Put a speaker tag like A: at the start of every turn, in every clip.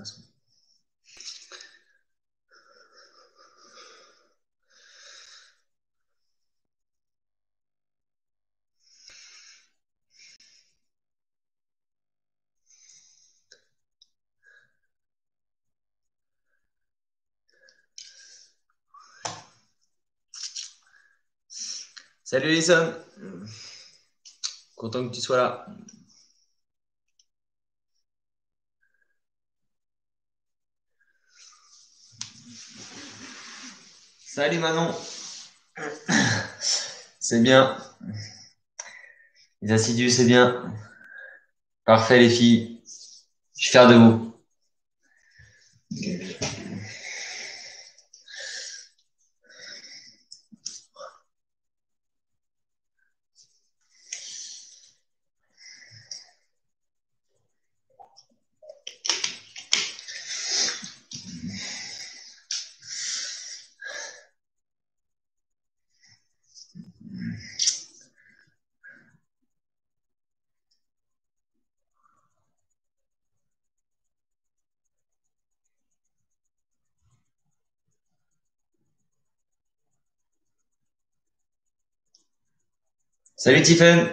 A: Salut Lison, content que tu sois là. Salut Manon, c'est bien. Les assidus, c'est bien. Parfait les filles, je suis fier de vous. Salut Tiffen,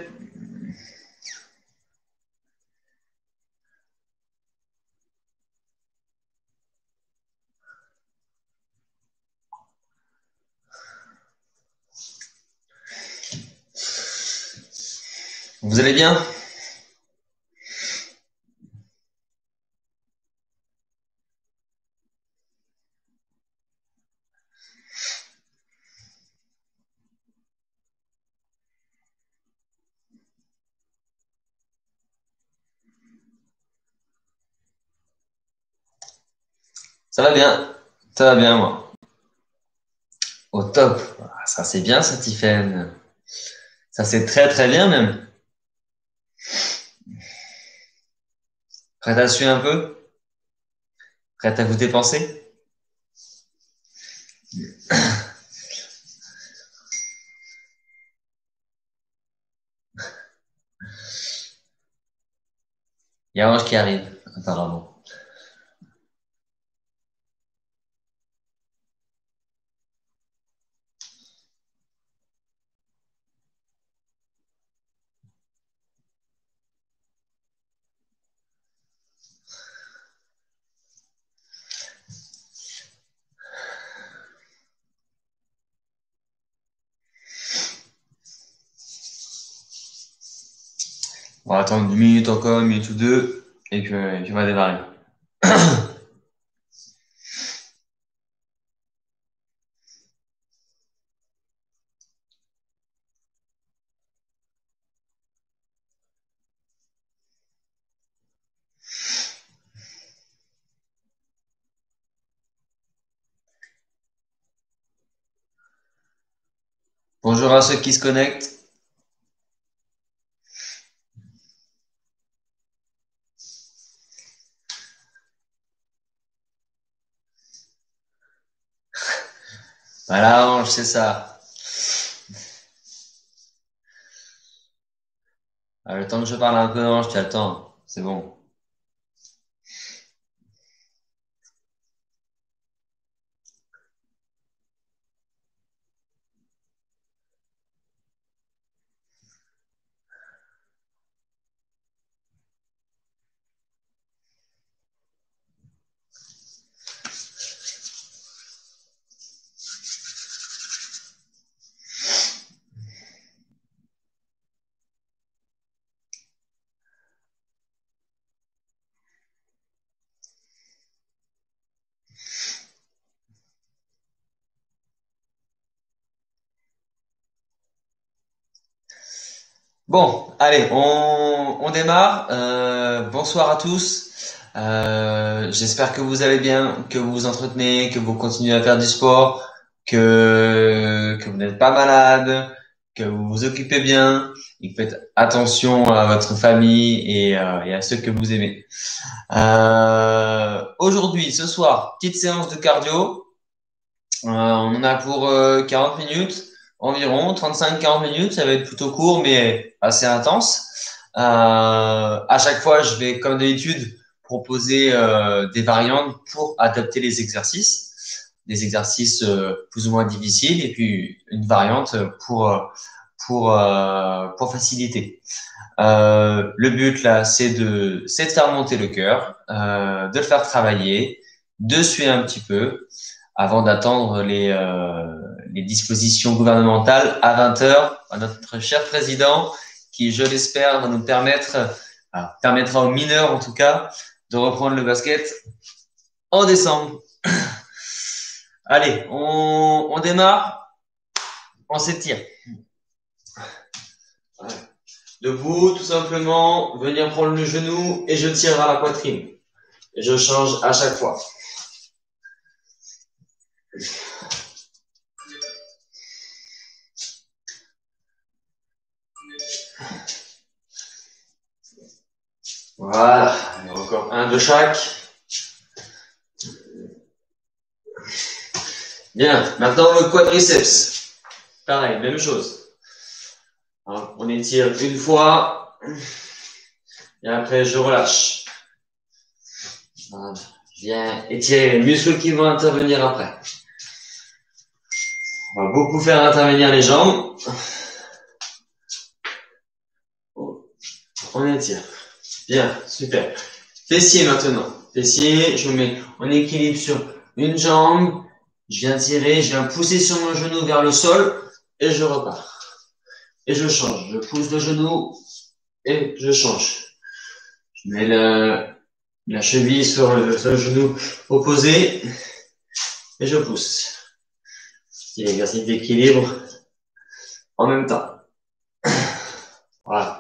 A: vous allez bien? Ça va bien moi. Au top, ah, ça c'est bien ça Tiffen, ça c'est très très bien même. Prête à suivre un peu? Prête à vous dépenser? Il y a Ange qui arrive, apparemment. On va attendre 1 minute encore, 1 minute ou 2, et puis on va démarrer. Bonjour à ceux qui se connectent. Voilà Ange, c'est ça. Ah, le temps que je parle un peu Ange, tu as le temps, c'est bon. Bon, allez, on démarre. Bonsoir à tous. J'espère que vous allez bien, que vous vous entretenez, que vous continuez à faire du sport, que vous n'êtes pas malade, que vous vous occupez bien et que faites attention à votre famille et à ceux que vous aimez. Aujourd'hui, ce soir, petite séance de cardio. On en a pour 40 minutes environ, 35-40 minutes. Ça va être plutôt court, mais assez intense. À chaque fois, je vais, comme d'habitude, proposer des variantes pour adapter les exercices, des exercices plus ou moins difficiles, et puis une variante pour faciliter. Le but là, c'est de faire monter le cœur, de le faire travailler, de suer un petit peu avant d'attendre les dispositions gouvernementales à 20 heures à notre cher président qui, je l'espère, va nous permettra aux mineurs en tout cas de reprendre le basket en décembre. Allez, on démarre, on s'étire. Debout, tout simplement, venir prendre le genou et je tire vers la poitrine. Et je change à chaque fois. Voilà, et encore un de chaque. Bien, maintenant le quadriceps. Pareil, même chose. Alors, on étire une fois et après je relâche. Voilà. Je viens étirer les muscles qui vont intervenir après. On va beaucoup faire intervenir les jambes. On étire. Bien, super. Fessier maintenant. Fessier, je me mets en équilibre sur une jambe. Je viens tirer, je viens pousser sur mon genou vers le sol et je repars. Et je change. Je pousse le genou et je change. Je mets la cheville sur le genou opposé et je pousse. C'est l'exercice d'équilibre en même temps. Voilà.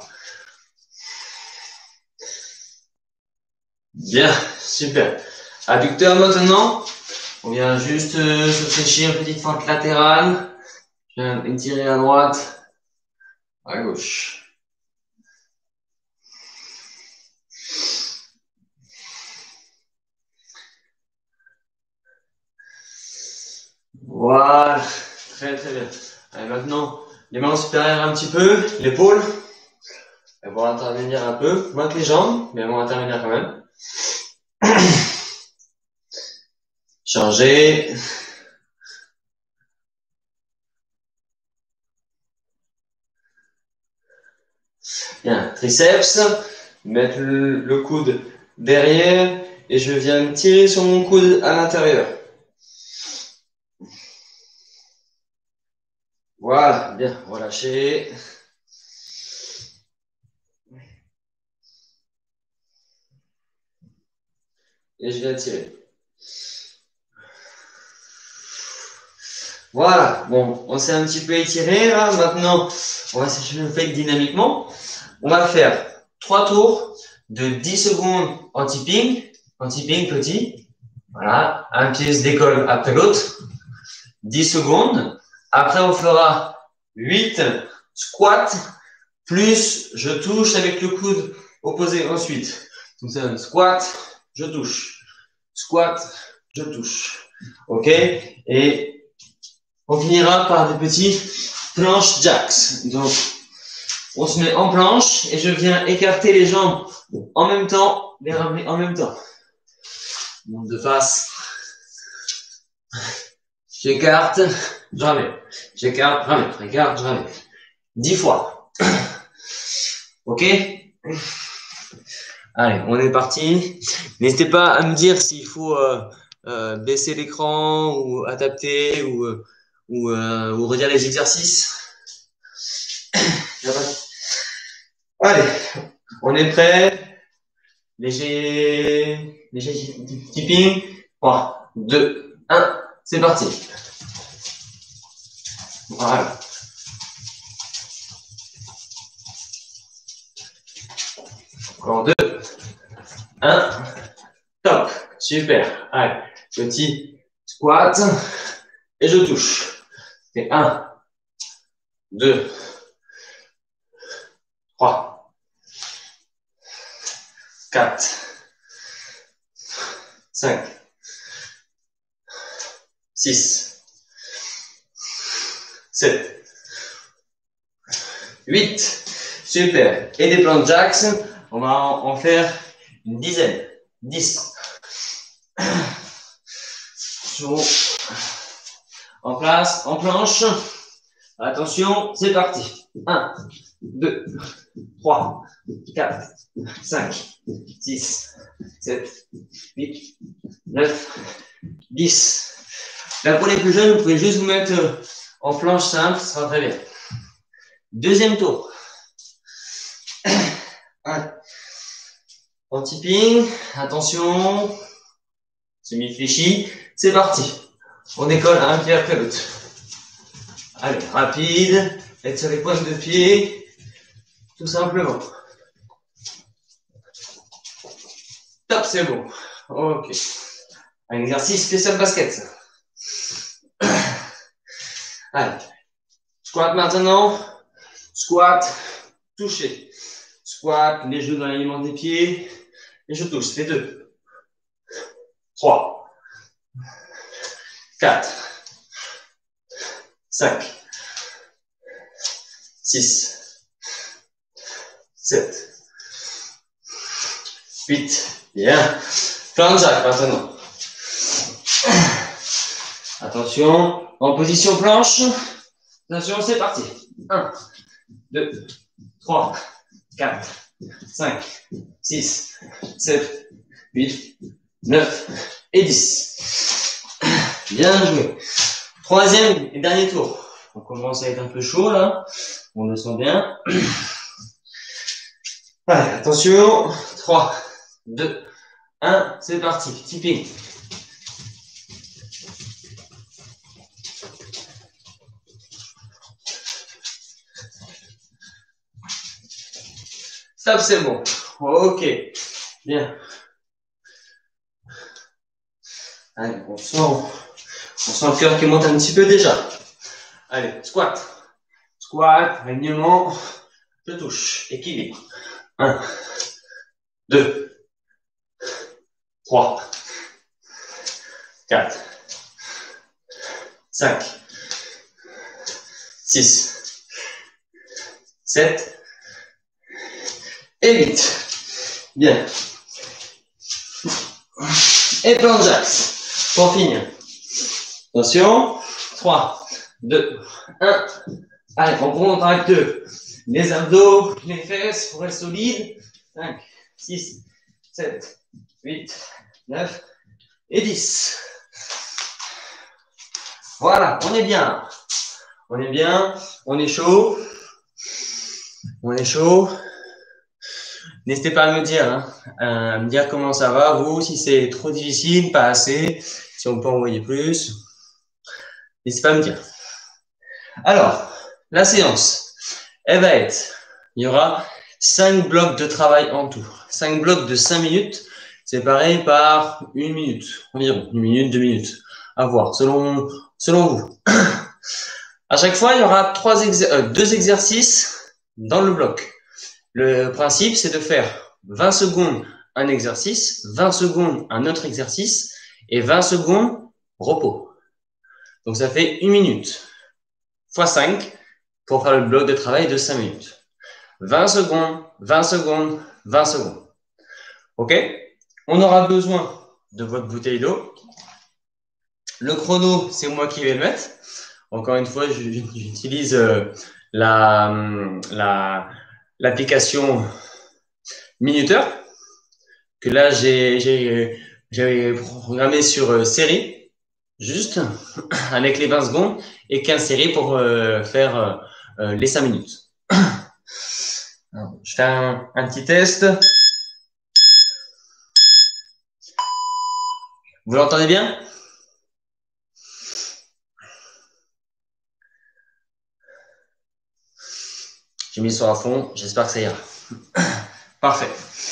A: Bien, super. Adducteur maintenant. On vient juste se fléchir, petite fente latérale. Je viens étirer à droite, à gauche. Voilà, très très bien. Allez, maintenant, les mains supérieures un petit peu, l'épaule. Elles vont intervenir un peu, moins que les jambes, mais elles vont intervenir quand même. Changer. Bien, triceps. Mettre le coude derrière et je viens tirer sur mon coude à l'intérieur. Voilà, bien, relâchez. Et je viens tirer. Voilà, bon, on s'est un petit peu étiré là. Maintenant, on va s'échauffer le fait dynamiquement. On va faire 3 tours de 10 secondes en tipping petit. Voilà, un pied se décolle après l'autre. 10 secondes. Après, on fera 8 squats, plus je touche avec le coude opposé ensuite. Donc, c'est un squat, je touche. Squat, je touche. OK? Et on finira par des petits planches jacks. Donc, on se met en planche et je viens écarter les jambes en même temps, les ramener en même temps. Monte de face. J'écarte, je ramène. J'écarte, je ramène. J'écarte, je ramène. 10 fois. OK? Allez, on est parti. N'hésitez pas à me dire s'il faut baisser l'écran ou adapter ou redire les exercices. Allez, on est prêt. Léger tipping. 3, 2, 1, c'est parti. Voilà. Encore 2, 1, top. Super. Allez, petit squat et je touche. Et 1, 2, 3, 4, 5, 6, 7, 8. Super. Et des planches jacks, on va en faire une dizaine. 10. Chaud. En place, en planche. Attention, c'est parti. 1, 2, 3, 4, 5, 6, 7, 8, 9, 10. Là, pour les plus jeunes, vous pouvez juste vous mettre en planche simple, ça sera très bien. Deuxième tour. En tipping, attention, semi-fléchi, c'est parti. On décolle un pied après l'autre. Allez, rapide, être sur les pointes de pied, tout simplement. Top, c'est bon. Ok. Un exercice spécial basket. Allez. Squat maintenant. Squat, toucher. Squat, les genoux dans l'alignement des pieds. Et je touche. C'est 2. 3. 4. 5. 6. 7. 8. Bien. Plein de jack maintenant. Attention. En position planche. Attention, c'est parti. 1, 2, 3, 4, 5, 6, 7, 8, 9 et 10. Bien joué. Troisième et dernier tour. On commence à être un peu chaud là. On le sent bien. Allez, attention. 3, 2, 1, c'est parti. Tipping. Stop, c'est bon. Ok. Bien. Allez, on sent le cœur qui monte un petit peu déjà. Allez, squat. Squat, alignement. Je touche. Équilibre. 1, 2, 3, 4, 5, 6, 7 et 8. Bien. Et plan de jacks. Pour finir. Attention. 3, 2, 1. Allez, on contracte les abdos, les fesses pour être solide. 5, 6, 7, 8, 9 et 10. Voilà, on est bien. On est bien, on est chaud. On est chaud. N'hésitez pas à me dire, à me dire comment ça va, vous, si c'est trop difficile, pas assez, si on peut envoyer plus. N'hésitez pas à me dire. Alors, la séance, elle va être, il y aura 5 blocs de travail en tout. 5 blocs de 5 minutes, séparés par 1 minute, environ 1 minute, 2 minutes. À voir, selon vous. À chaque fois, il y aura 2 exercices dans le bloc. Le principe, c'est de faire 20 secondes un exercice, 20 secondes un autre exercice et 20 secondes repos. Donc, ça fait 1 minute fois 5 pour faire le bloc de travail de 5 minutes. 20 secondes, 20 secondes, 20 secondes. OK? On aura besoin de votre bouteille d'eau. Le chrono, c'est moi qui vais le mettre. Encore une fois, j'utilise l'application Minuteur que là, j'ai programmé sur série, juste avec les 20 secondes et 15 séries pour faire les 5 minutes. Alors, je fais un petit test. Vous l'entendez bien? J'ai mis sur à fond, j'espère que ça ira. Parfait.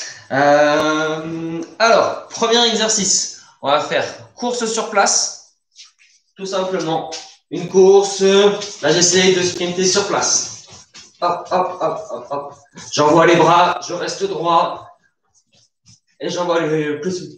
A: Alors, premier exercice, on va faire course sur place. Tout simplement, une course. Là, j'essaie de sprinter sur place. Hop, hop, hop, hop, hop. J'envoie les bras, je reste droit. Et j'envoie le plus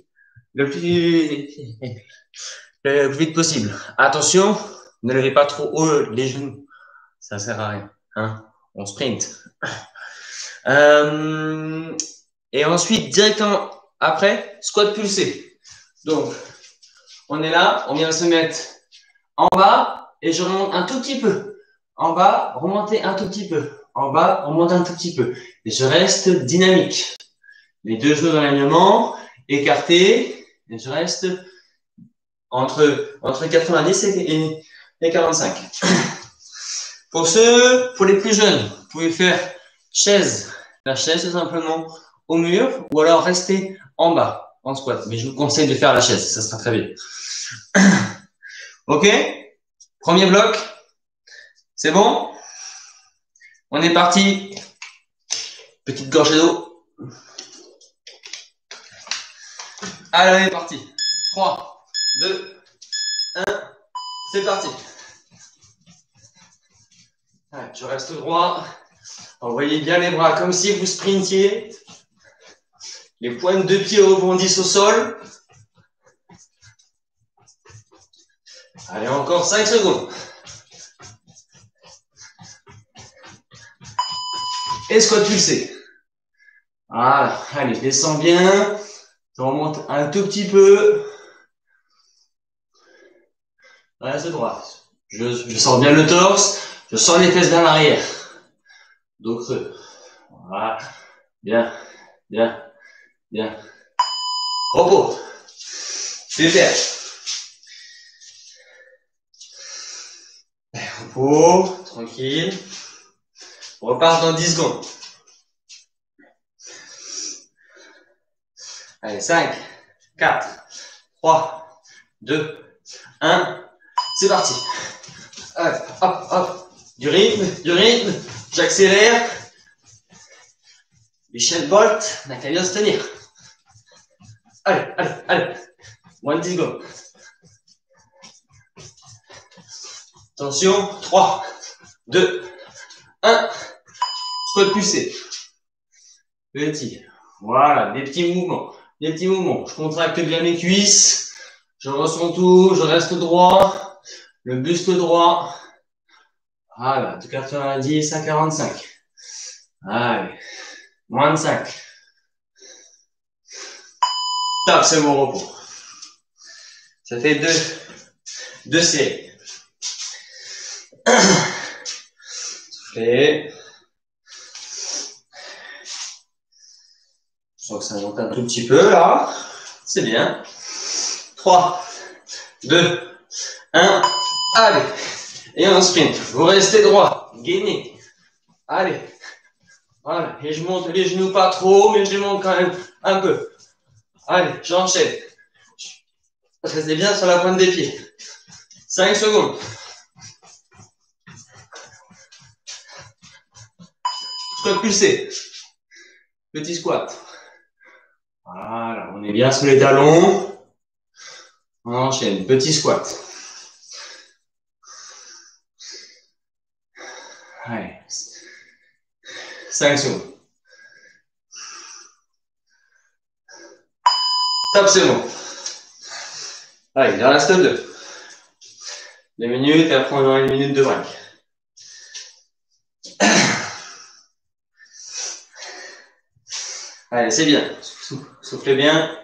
A: vite possible. Attention, ne levez pas trop haut les genoux. Ça sert à rien. Hein? On sprint. Et ensuite, directement Après, squat pulsé. Donc, on est là, on vient de se mettre en bas et je remonte un tout petit peu. En bas, remonter un tout petit peu. En bas, remonter un tout petit peu. Et je reste dynamique. Les deux genoux dans l'alignement, écartés, et je reste entre 90 et 45. Pour les plus jeunes, vous pouvez faire chaise. La chaise, tout simplement, au mur, ou alors rester en bas, en squat. Mais je vous conseille de faire la chaise, ça sera très bien. Ok? Premier bloc. C'est bon? On est parti. Petite gorgée d'eau. Allez, on est parti. 3, 2, 1. C'est parti. Allez, je reste droit. Envoyez bien les bras comme si vous sprintiez. Les pointes de pied rebondissent au sol. Allez, encore 5 secondes. Et squat pulsé. Voilà. Allez, descends bien. Je remonte un tout petit peu. Reste droit. Je sens bien le torse. Je sens les fesses vers l'arrière. Dos creux. Voilà. Bien. Bien. Bien. Repos. Super. Repos. Tranquille. On repart dans 10 secondes. Allez, 5, 4, 3, 2, 1. C'est parti. Allez, hop, hop. Du rythme. J'accélère. Michel Bolt n'a qu'à bien se tenir. Allez. Moins de 10 secondes. Attention. 3, 2, 1. Squat pulsé. Petit. Voilà, des petits mouvements. Je contracte bien mes cuisses. Je ressens tout. Je reste droit. Le buste droit. Voilà, de 90 à 45. Allez. Moins de 5. Top, c'est mon repos. Ça fait deux séries. Soufflez. Je sens que ça monte un tout petit peu là. C'est bien. 3, 2, 1. Allez. Et on sprint. Vous restez droit. Gainez. Allez. Voilà. Et je monte les genoux pas trop, mais je les monte quand même un peu. Allez, j'enchaîne. Restez bien sur la pointe des pieds. 5 secondes. Squat pulsé. Petit squat. Voilà, on est bien sous les talons. On enchaîne. Petit squat. Allez. 5 secondes. Top, c'est bon. Allez, il en reste 2. 2 minutes et après on aura 1 minute de break. Allez, c'est bien. Soufflez bien.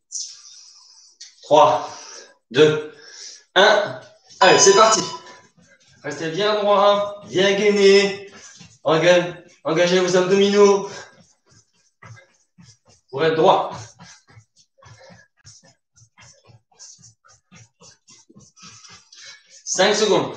A: 3, 2, 1. Allez, c'est parti. Restez bien droit, bien gainé. Engagez vos abdominaux pour être droit. Cinq secondes.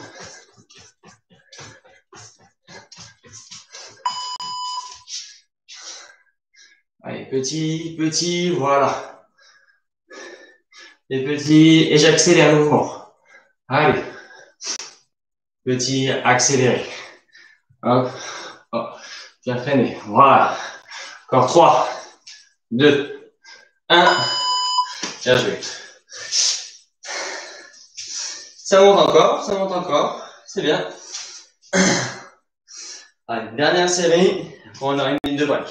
A: Allez, petit, voilà. Et petit, et j'accélère le mouvement. Allez. Petit, accéléré. Hop, hop. Bien freiné. Voilà. Encore 3, 2, 1. Bien joué. Ça monte encore. C'est bien. Allez, dernière série. Après, on aura 1 minute de break.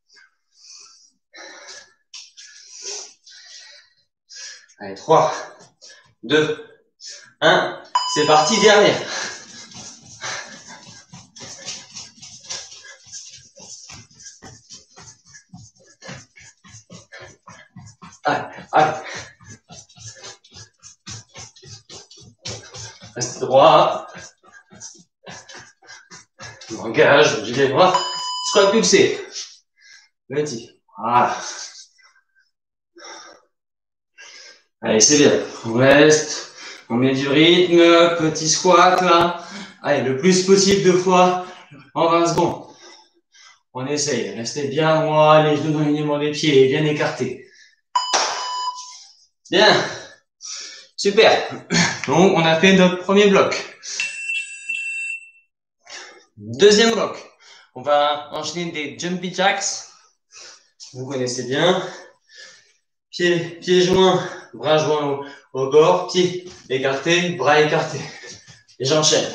A: Allez, 3, 2, 1. C'est parti, dernière. Allez, allez. Reste droit. Engage, bouge les bras. Squat pulsé. Vas-y. Voilà. Allez, c'est bien. On reste. On met du rythme. Petit squat là. Allez, le plus possible 2 fois en 20 secondes. On essaye. Restez bien droit, les genoux dans l'alignement des pieds, bien écartés. Bien. Super. Donc, on a fait notre premier bloc. Deuxième bloc. On va enchaîner des jumpy jacks. Vous connaissez bien. Pieds joints, bras joints au corps, pieds écartés, bras écartés. Et j'enchaîne.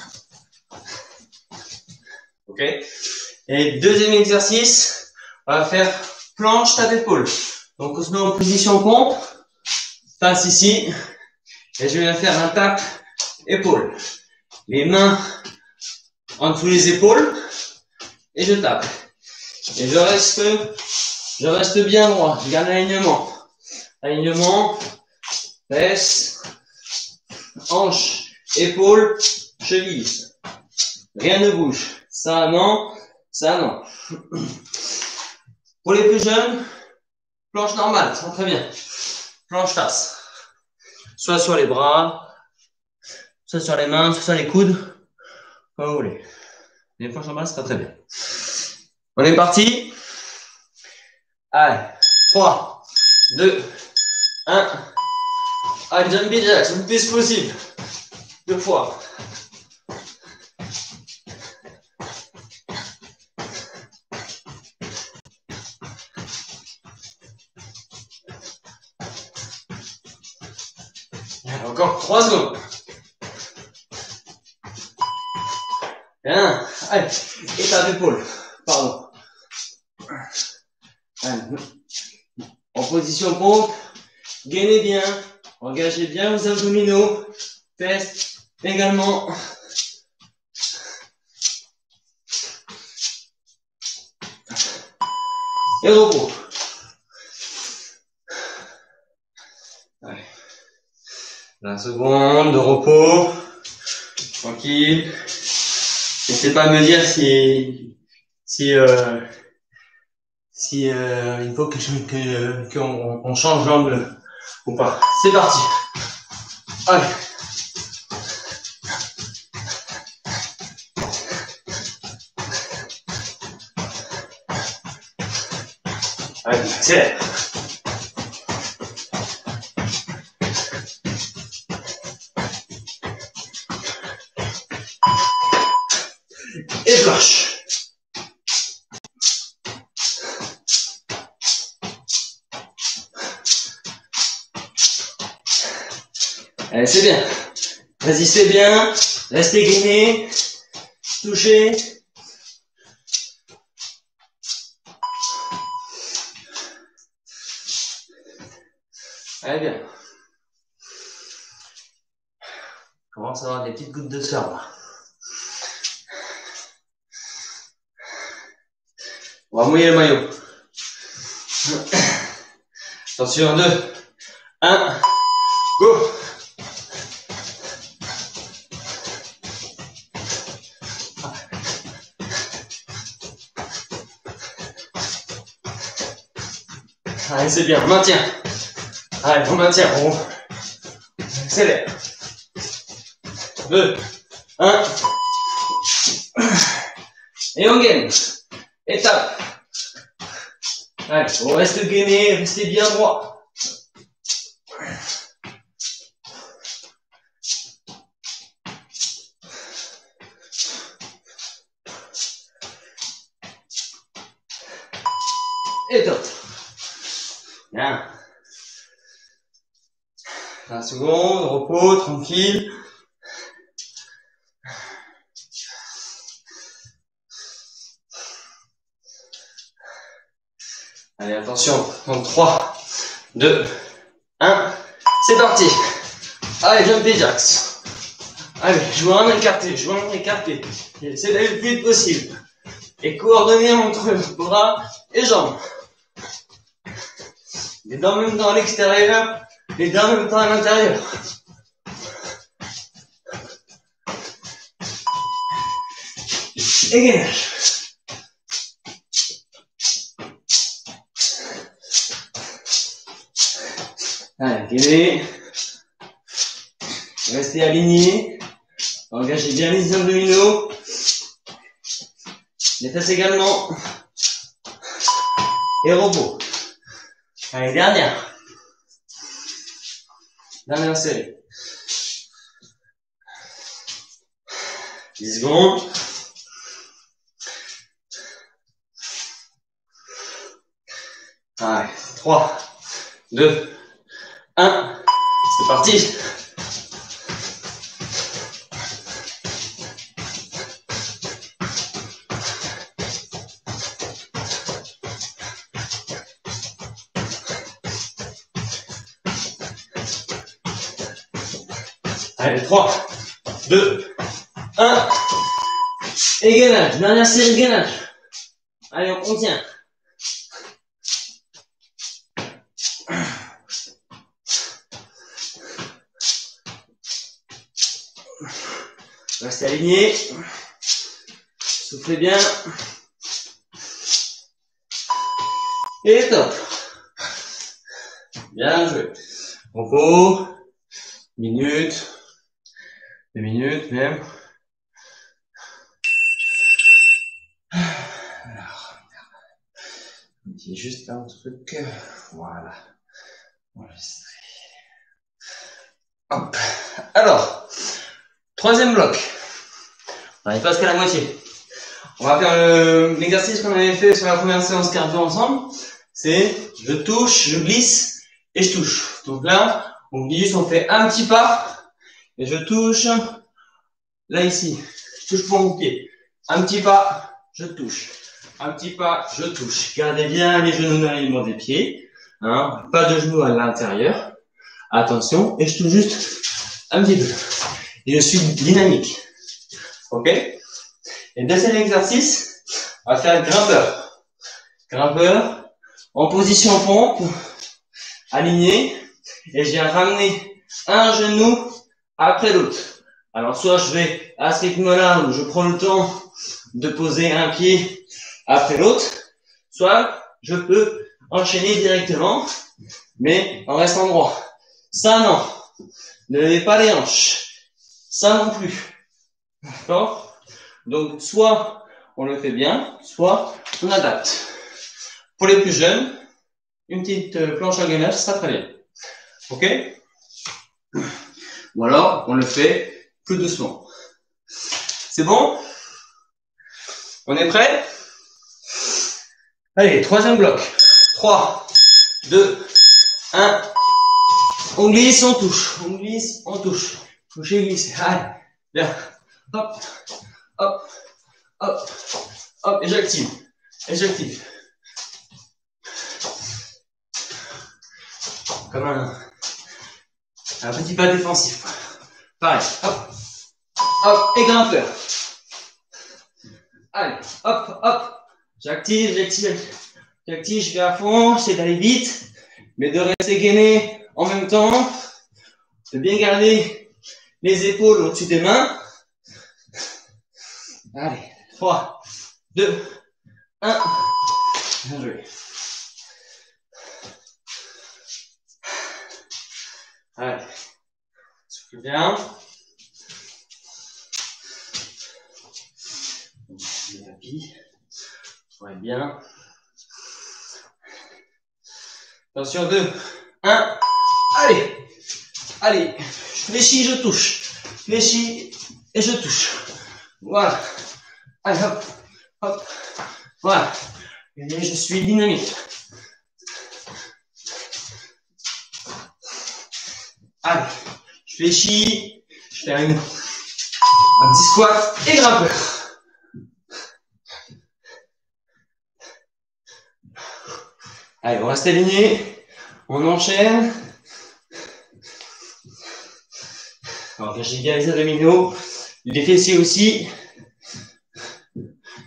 A: Ok. Et deuxième exercice, on va faire planche tape épaule. Donc on se met en position pompe, face ici, et je viens faire un tape épaule. Les mains en dessous les épaules, et je tape. Et je reste bien droit, je garde l'alignement. Alignement, fesses, hanche, épaule, cheville. Rien ne bouge. Ça non, ça non. Pour les plus jeunes, planche normale, ça va très bien. Planche face. Soit sur les bras, soit sur les mains, soit sur les coudes, comme vous voulez. Les planches normales, ça va très bien. On est parti. Allez, 3, 2, 1. Allez, jumpy jacks, le plus possible. 2 fois. Encore 3 secondes. Bien. Allez, étape d'épaule. Pardon. Allez. En position pompe. Gainez bien. Engagez bien vos abdominaux. Fesses également. Et repos. Allez. 20 secondes de repos. Tranquille. N'essayez pas de me dire si il faut qu'on change l'angle ou pas. C'est parti. Allez. Allez, accélère. Et planche. Allez, c'est bien. Résistez bien. Restez gainé. Touchez. Allez, bien. On commence à avoir des petites gouttes de sueur là. On va mouiller le maillot. Attention, 2, 1, go! Allez, c'est bien, on maintient. Allez, on maintient, on accélère. 2, 1. Et on gaine. Étape. Allez, on reste gainé, restez bien droit. Et top. Bien. 20 secondes, repos, tranquille. Allez, attention. Donc 3, 2, 1. C'est parti. Allez, jumpy jacks. Allez, joint écarté, joint écarté. C'est d'aller le plus vite possible. Et coordonné entre bras et jambes. Les dents en même temps à l'extérieur, les dents en même temps à l'intérieur. Et gainage. Allez, gainez. Restez aligné. Engagez bien les abdominaux. Les fesses également. Et repos. Allez, dernière. Dernière série. 10 secondes. Allez, 3, 2, 1. C'est parti. Allez, 3, 2, 1. Et gainage. Dernière série de gainage. Allez, on contient. Restez aligné. Soufflez bien. Et top. Bien joué. Repos. Minute. 2 minutes même. Alors, on dit juste un truc. Voilà. Enregistrer. Hop. Alors, troisième bloc. On est presque à la moitié. On va faire l'exercice qu'on avait fait sur la première séance cardio ensemble. C'est je touche, je glisse et je touche. Donc là, on glisse, on fait un petit pas et je touche. Là ici, je touche pour mon pied. Un petit pas, je touche. Un petit pas, je touche. Gardez bien les genoux dans l'alignement des pieds. Hein, pas de genoux à l'intérieur. Attention, et je touche juste un petit peu. Et je suis dynamique. Ok? Et deuxième exercice, on va faire grimpeur. Grimpeur, en position pompe, aligné, et je viens ramener un genou après l'autre. Alors soit je vais à ce rythme-là où je prends le temps de poser un pied après l'autre, soit je peux enchaîner directement, mais en restant droit. Ça non, ne levez pas les hanches. Ça non plus. D'accord? Donc, soit on le fait bien, soit on adapte. Pour les plus jeunes, une petite planche à gainage, ça sera très bien. Ok? Ou alors, on le fait plus doucement. C'est bon? On est prêt? Allez, troisième bloc. 3, 2, 1. On glisse, on touche. On glisse, on touche. Toucher, glisser. Allez, bien. Hop, hop, hop, hop, et j'active. Et j'active. Comme un petit pas défensif. Pareil, hop, hop, et grimpeur. Allez, hop, hop. J'active, je vais à fond, j'essaie d'aller vite, mais de rester gainé en même temps, de bien garder les épaules au-dessus des mains. Allez, 3, 2, 1. Bien joué. Allez, souffle bien. Le tapis. Ouais, bien. Attention, 2, 1. Allez, allez. Je fléchis, je touche. Fléchis et je touche. Voilà. Allez, hop, hop. Voilà. Et je suis dynamique. Allez, je fléchis. Je fais un petit squat et grimpeur. Allez, on reste aligné. On enchaîne. Engagez bien les abdominaux. Les fessiers aussi.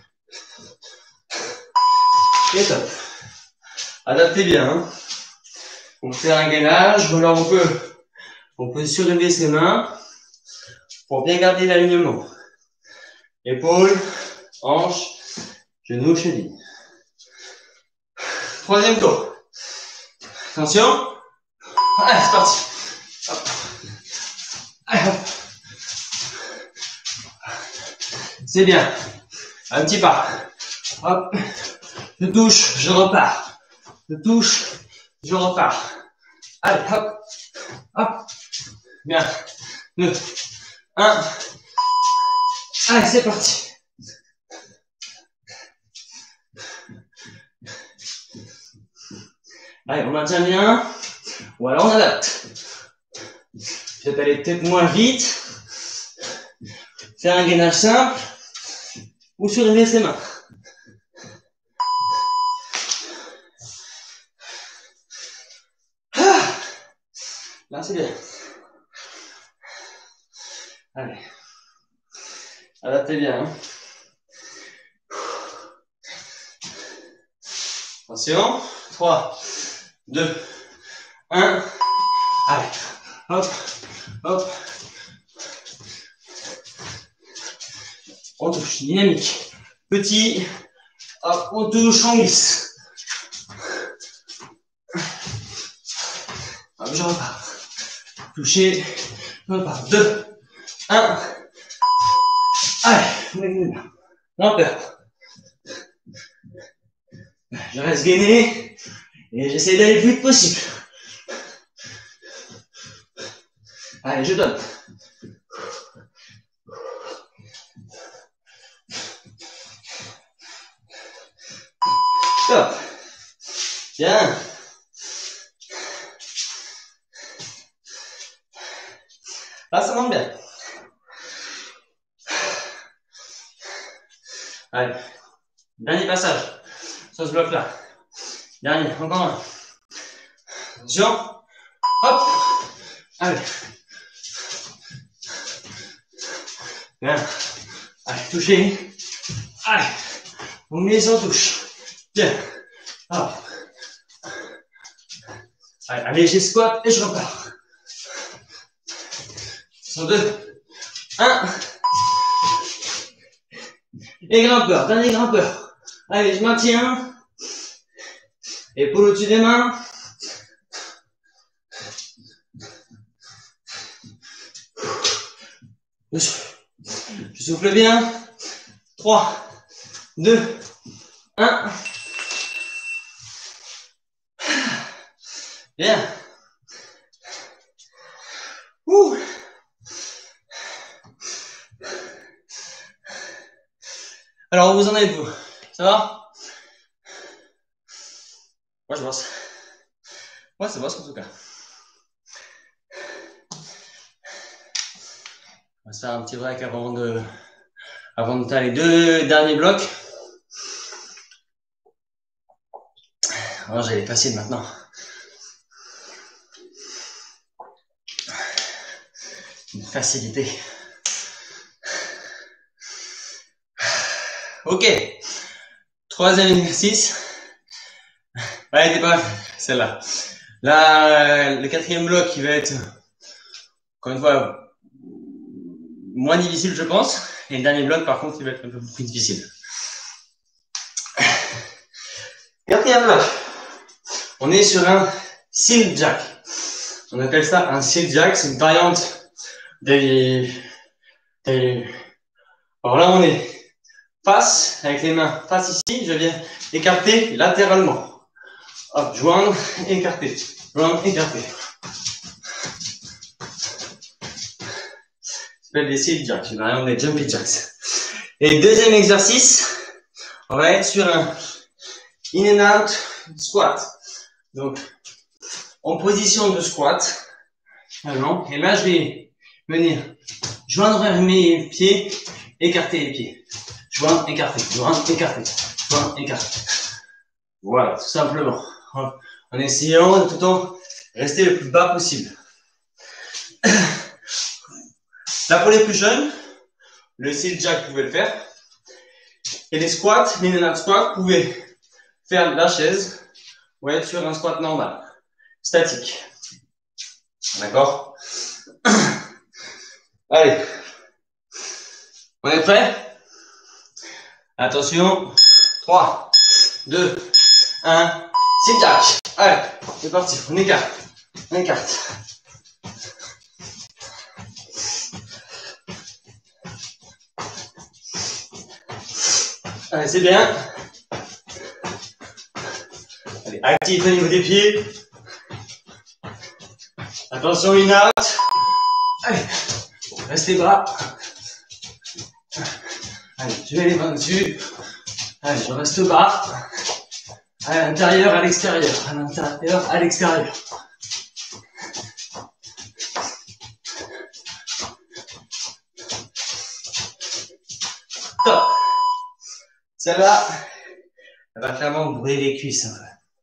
A: Et top. Adaptez bien. Hein.
B: On fait un gainage, ou alors on peut surélever ses mains pour bien garder l'alignement. Épaules, hanches, genoux, cheville. Troisième tour. Attention. Allez, c'est parti. Hop. Allez, hop. C'est bien. Un petit pas. Hop. Je touche, je repars. Je touche, je repars. Allez, hop. Hop. Bien. 2, 1. Allez, c'est parti. Allez, on maintient bien. Ou alors on adapte. Peut-être aller peut-être moins vite. Faire un gainage simple. Ou surélever ses mains. Ah, là, c'est bien. Allez. Adaptez bien. Hein. Attention. 3, 2, 1. Allez. Hop. Hop. On touche. Dynamique. Petit. Hop. On touche. On glisse. Hop. Je repars. Toucher. Je repars. 2, 1. Allez. On est bien. Non peur. Je reste gainé et j'essaie d'aller le plus vite possible. Allez, je donne. Stop. Bien. Là, ça monte bien. Allez. Dernier passage. Sur ce bloc-là. Dernier, encore un. Attention. Hop. Allez. Bien. Allez, touchez. Allez. On met sans touche. Bien. Hop. Allez, allégé squat et je repars. Sur 2, 1. Et grimpeur, dernier grimpeur. Allez, je maintiens. Épaule au-dessus des mains. Je souffle bien. 3, 2, 1. Bien. Ouh. Alors, vous en êtes vous? Ça va? Moi, je bosse. Moi, ça bosse en tout cas. On va se faire un petit break avant de faire les 2 derniers blocs. Alors, j'ai les faciles maintenant. Une facilité. Ok. 3e exercice. Elle était pas mal, celle-là. Là, le 4e bloc qui va être, encore une fois, moins difficile, je pense. Et le dernier bloc, par contre, il va être un peu plus difficile. 4e bloc. On est sur un seal jack. On appelle ça un seal jack. C'est une variante des... Alors là, on est face, avec les mains face ici. Je viens écarter latéralement. Hop, joindre, écarter. Joindre, écarter. Ça s'appelle des seal jacks. Une variante des jumpy jacks. Et 2e exercice, on va être sur un in and out squat. Donc, en position de squat. Et là, je vais venir joindre mes pieds, écarter les pieds. Joindre, écarter, joindre, écarter, joindre, écarter. Voilà, tout simplement. En essayant de tout le temps rester le plus bas possible. Là, pour les plus jeunes, le seal jack, vous pouvez le faire. Et les squats, les in and out squats, vous pouvez faire de la chaise ou être sur un squat normal. statique. D'accord? Allez. On est prêt? Attention. 3, 2, 1. Sit jack. Allez, c'est parti. On écarte. On écarte. Allez, c'est bien. Allez, actif au niveau des pieds. Attention, in out. Allez, restez bas. Allez, je mets les mains dessus. Allez, je reste bas. À l'intérieur, à l'extérieur. À l'intérieur, à l'extérieur. Top. Celle-là, elle va clairement brûler les cuisses un peu.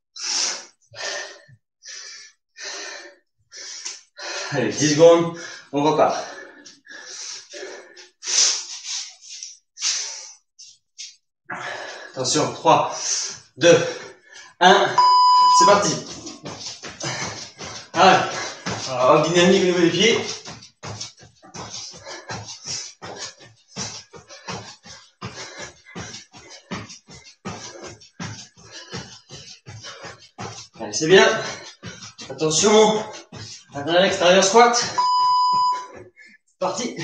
B: Allez, 10 secondes, on repart. Attention, 3, 2, 1, c'est parti. Allez, alors, dynamique au niveau des pieds. Allez, c'est bien. Attention, intérieur, extérieur, squat. C'est parti.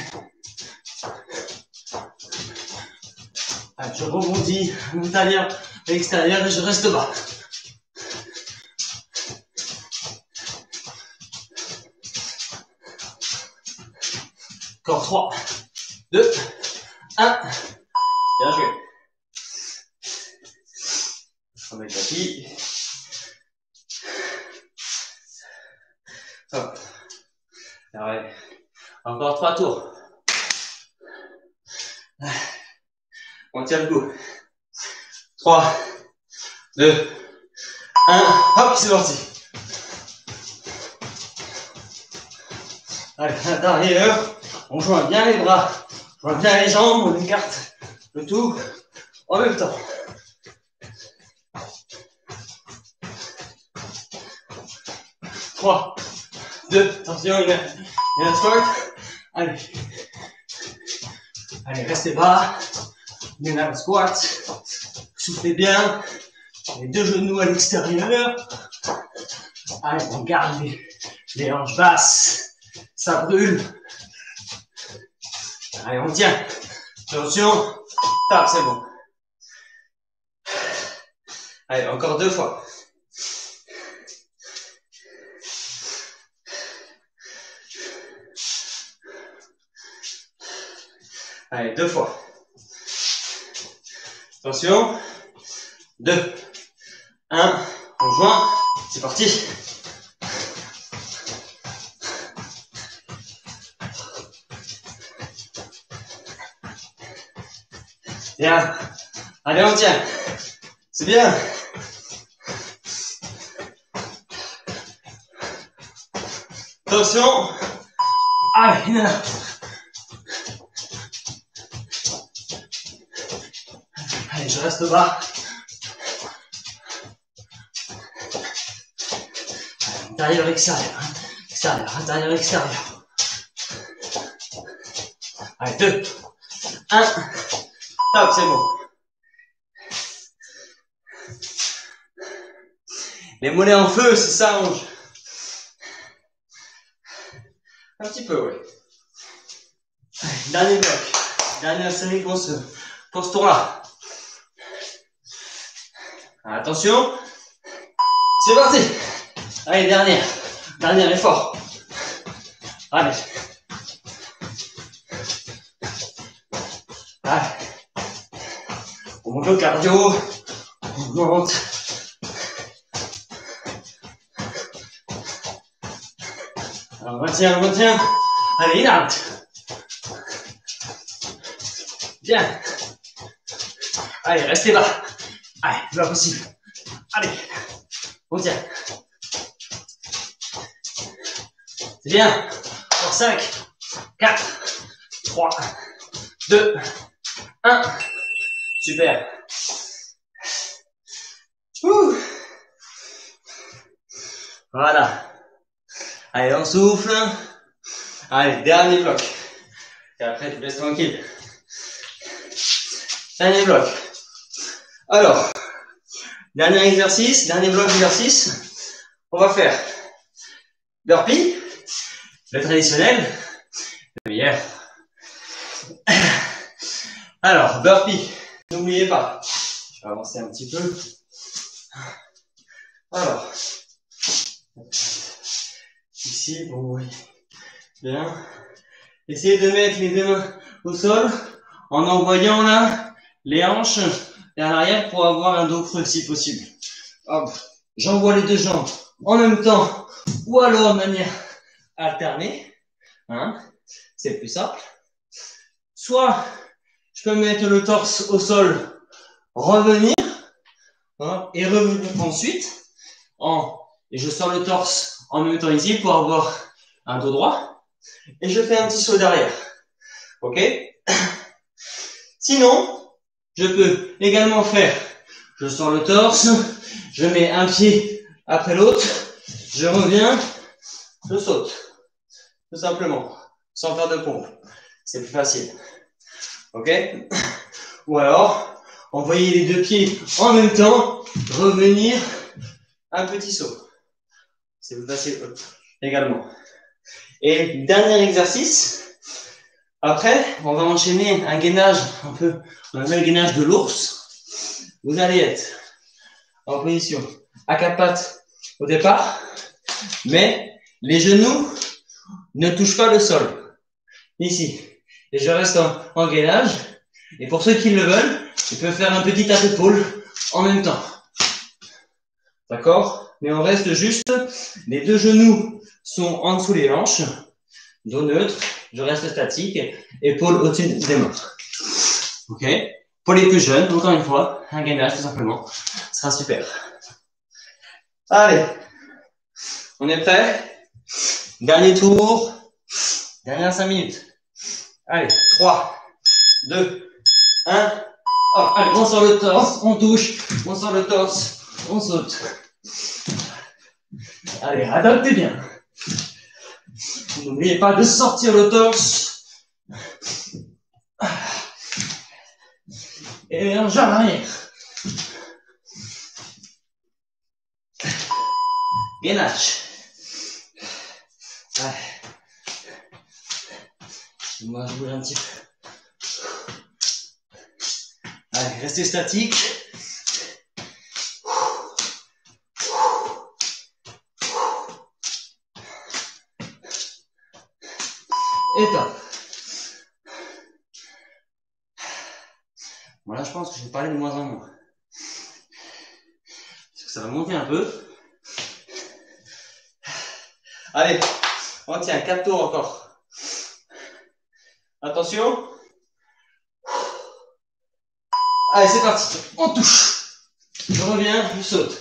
B: Allez, je rebondis à l'intérieur, à l'extérieur et je reste bas. Encore 3, 2, 1. Bien joué. On met le tapis. Hop. Ouais. Encore 3 tours. On tient le coup. 3, 2, 1. Hop, c'est parti. Allez, à l'intérieur, on joint bien les bras, on joint bien les jambes, on écarte le tout en même temps. Trois, deux, attention, il y a un squat. Allez. Allez, restez bas. Il y a un squat. Soufflez bien. Les deux genoux à l'extérieur. Allez, on garde les hanches basses. Ça brûle. Allez, on tient. Attention. Tac, c'est bon. Allez, encore 2 fois. Allez, 2 fois. Attention. 2, 1. On joint. C'est parti. Bien. Allez, on tient. C'est bien. Attention. Allez, là. Allez, je reste bas. Intérieur, extérieur. Extérieur, intérieur, extérieur. Allez, 2, 1. Top, c'est bon. Les mollets en feu, c'est ça, Ange. Un petit peu, oui. Dernier bloc. Dernière série pour ce tour-là. Attention. C'est parti. Allez, dernier effort. Allez. Allez. On monte le cardio. On monte. On retient. Allez, in out. Bien. Allez, restez bas. Allez, le plus possible. Allez, on tient. C'est bien. Encore 5, 4, 3, 2, 1. Super. Ouh. Voilà. Allez, on souffle. Allez, dernier bloc. Et après, tu laisses tranquille. Dernier bloc. Alors, dernier exercice, dernier bloc d'exercice. On va faire burpee, le traditionnel, le meilleur. Alors, burpee, n'oubliez pas. Je vais avancer un petit peu. Alors, ici, bon, oui. Bien. Essayez de mettre les deux mains au sol en envoyant là les hanches vers l'arrière pour avoir un dos creux si possible. Hop, j'envoie les deux jambes en même temps ou alors de manière alternée. Hein, c'est plus simple. Soit je peux mettre le torse au sol, revenir et revenir ensuite. Et je sors le torse en même temps ici pour avoir un dos droit. Et je fais un petit saut derrière. Ok? Sinon, je peux également faire, je sors le torse, je mets un pied après l'autre, je reviens, je saute. Tout simplement. Sans faire de pompe. C'est plus facile. Ok? Ou alors, envoyer les deux pieds en même temps, revenir, un petit saut. C'est plus facile également. Et dernier exercice. Après, on va enchaîner un gainage un peu, on appelle le gainage de l'ours. Vous allez être en position à quatre pattes au départ, mais les genoux ne touchent pas le sol. Ici. Et je reste en gainage. Et pour ceux qui le veulent, je peux faire un petit tap épaule en même temps. D'accord? Mais on reste juste, les deux genoux sont en dessous des hanches, dos neutre, je reste statique, épaule au-dessus des mains. Ok? Pour les plus jeunes, encore une fois, un gainage tout simplement, ce sera super. Allez, on est prêt? Dernier tour, dernière 5 minutes. Allez, 3, 2, 1. Oh, allez, on sort le torse, on touche, on sort le torse, on saute. Allez, adaptez bien. N'oubliez pas de sortir le torse. Et un jambe arrière. Gainage. Ouais. Moi, je bouge un petit peu. Allez, restez statique. Et top. Voilà, je pense que je vais parler de moins en moins. Parce que ça va monter un peu. Allez, on tient 4 tours encore. Attention. Allez, c'est parti. On touche. Je reviens, je saute.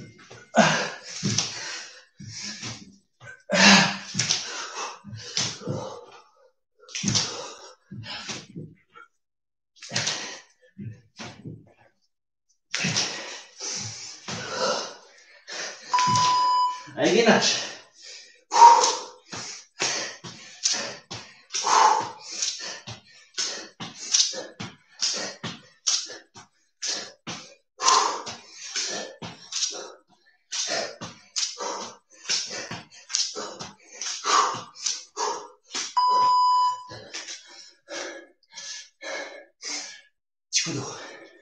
B: Allez, gainage. Petit coup d'eau.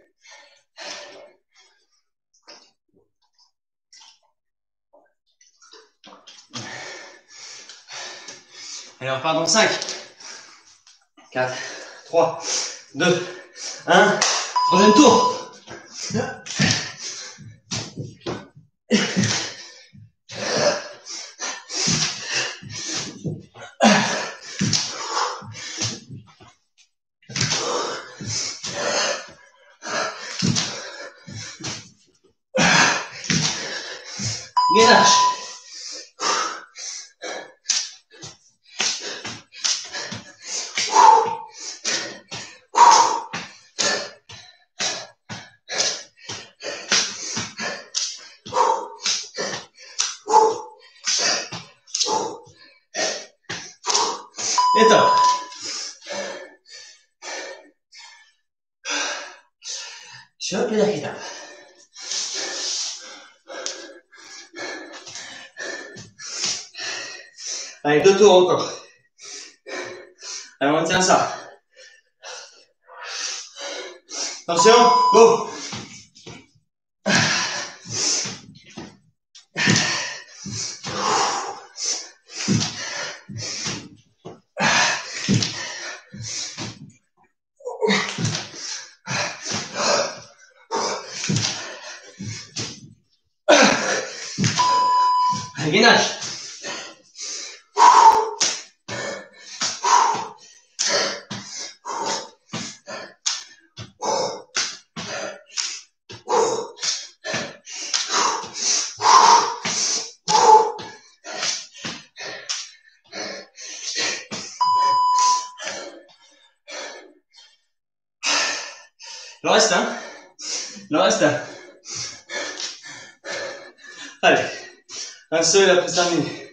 B: Allez, on repart dans 5, 4, 3, 2, 1. Troisième tour. Gainage. Et top. Je vais appeler la guitare. Allez, 2 tours encore. Allez, on tient ça. Attention, go. Allez, gainage. Le reste, hein. Le reste. Allez. Un seul après 5 minutes.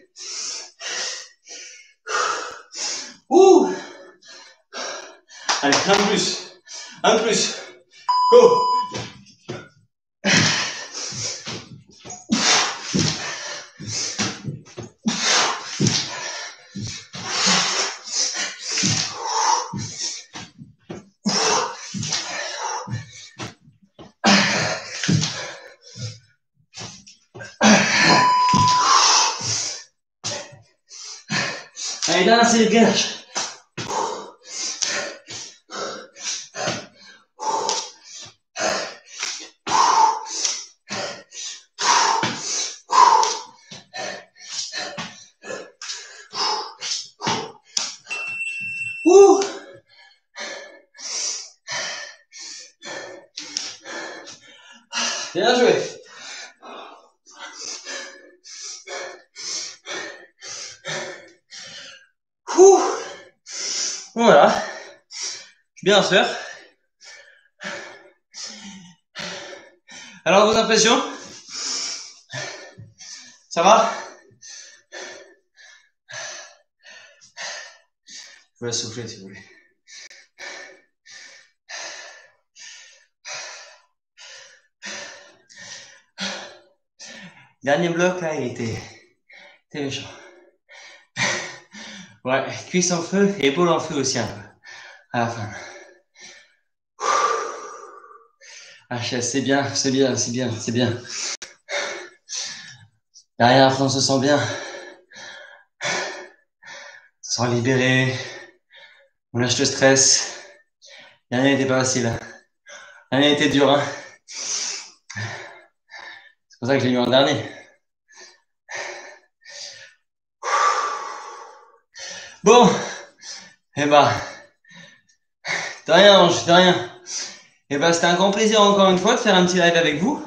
B: Ouh. Allez, un plus. Un plus. Go. Allez, là, c'est le gainage. Ouh. Bien joué. Ouh. Voilà. Je suis bien sûr. Alors, vos impressions? Ça va? Je vous laisse souffler si vous voulez. Dernier bloc, là, il était méchant. Ouais, cuisse en feu et épaule en feu aussi un peu. À la fin. HS, c'est bien, c'est bien, c'est bien, c'est bien. Derrière, après, on se sent bien. On se sent libéré. On lâche le stress. L'année n'était pas facile. L'année était dure, hein. C'est pour ça que je l'ai mis en dernier. Bon. Eh ben. De rien, Ange, de rien. Eh ben, c'était un grand plaisir encore une fois de faire un petit live avec vous.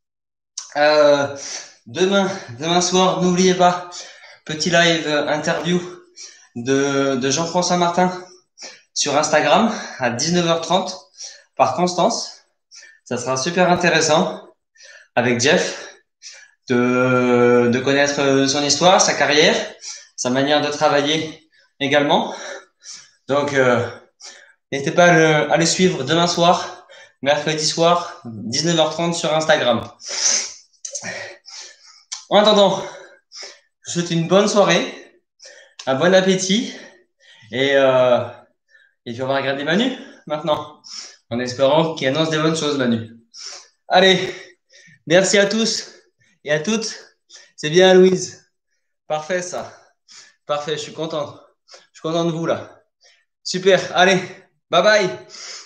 B: Demain soir, n'oubliez pas, petit live interview de Jean-François Martin sur Instagram à 19h30 par Constance. Ça sera super intéressant avec Jeff de connaître son histoire, sa carrière, sa manière de travailler également. Donc, n'hésitez pas à le suivre demain soir, mercredi soir, 19h30 sur Instagram. En attendant, je vous souhaite une bonne soirée, un bon appétit et puis on va regarder Manu maintenant, en espérant qu'il annonce des bonnes choses, Manu. Allez, merci à tous et à toutes. C'est bien, Louise. Parfait, ça. Parfait, je suis content. Je suis content de vous, là. Super. Allez, bye bye.